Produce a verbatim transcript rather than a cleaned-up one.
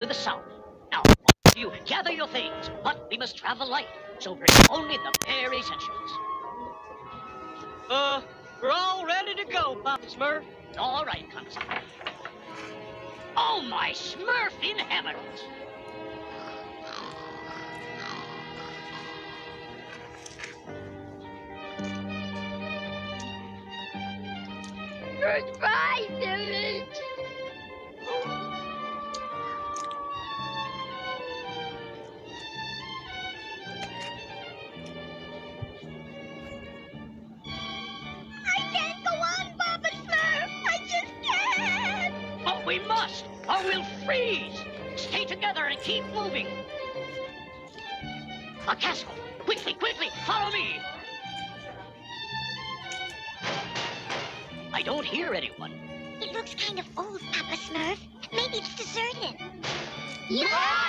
to the south. Now, you gather your things, but we must travel light, so bring only the bare essentials. Uh, we're all ready to go, Papa Smurf. All right, Constable. Oh, my Smurf in heavens! Goodbye, village! I can't go on, Papa Smurf! I just can't! But we must, or we'll freeze! Stay together and keep moving! A castle! Quickly, quickly, follow me! I don't hear anyone. It looks kind of old, Papa Smurf. Maybe it's deserted. Yeah!